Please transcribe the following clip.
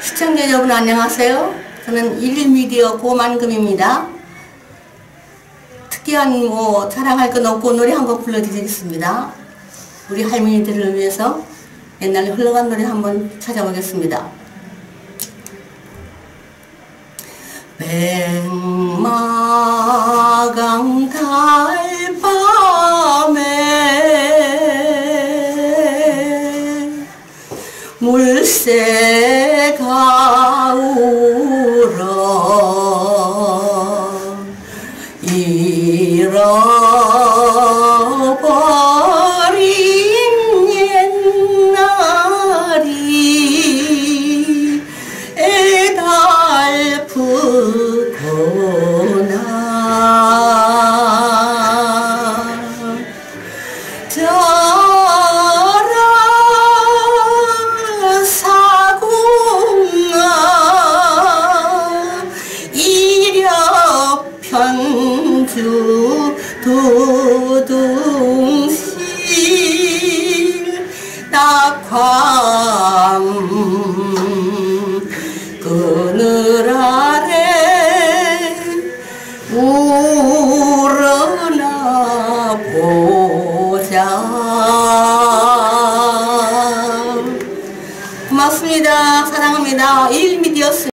시청자 여러분 안녕하세요. 저는 11미디어 고만금입니다. 특이한 자랑할 건 없고 노래 한 곡 불러드리겠습니다. 우리 할머니들을 위해서 옛날에 흘러간 노래 한번 찾아보겠습니다. 백마강 달밤에 물새가 울어 잃어버린 옛날이 애달프구나. 편주 두둥실 낙황 그늘 아래 우러나 보자. 고맙습니다. 사랑합니다. 1미디어였습니다.